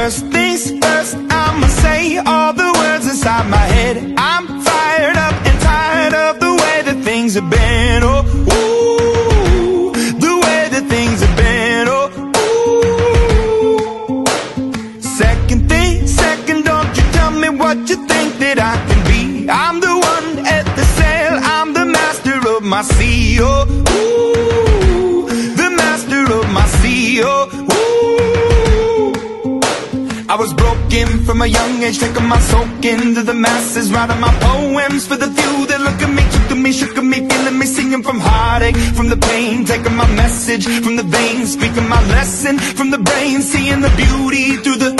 First things first, I'ma say all the words inside my head. I'm fired up and tired of the way that things have been. Oh, ooh, the way that things have been. Oh, ooh. Second thing, second, don't you tell me what you think that I can be. I'm the one at the sail, I'm the master of my sea. Oh, ooh, the master of my sea. Oh, ooh. I was broken from a young age, taking my soak into the masses, writing my poems for the few that look at me, took to me, shook at me, feeling me, singing from heartache, from the pain, taking my message from the veins, speaking my lesson from the brain, seeing the beauty through the